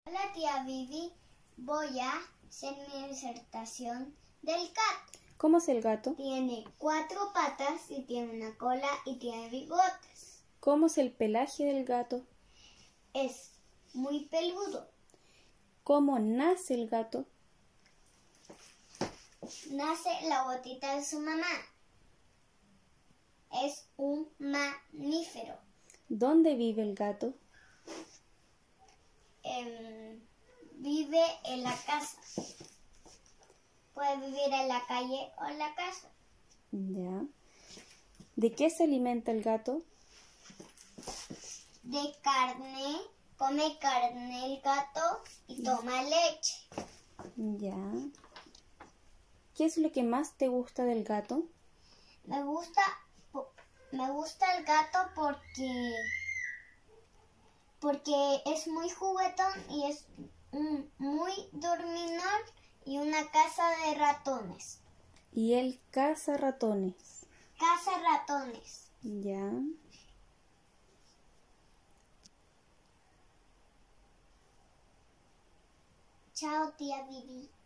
Hola tía Vivi, voy a hacer mi disertación del gato. ¿Cómo es el gato? Tiene 4 patas y tiene una cola y tiene bigotes. ¿Cómo es el pelaje del gato? Es muy peludo. ¿Cómo nace el gato? Nace la botita de su mamá. Es un mamífero. ¿Dónde vive el gato? Vive en la casa. Puede vivir en la calle o en la casa. Ya. ¿De qué se alimenta el gato? De carne, come carne el gato y toma leche. Ya. ¿Qué es lo que más te gusta del gato? Me gusta el gato porque es muy juguetón y es muy dormilón y una casa de ratones. ¿Y él caza ratones? Caza ratones. Ya. Chao, tía Vivi.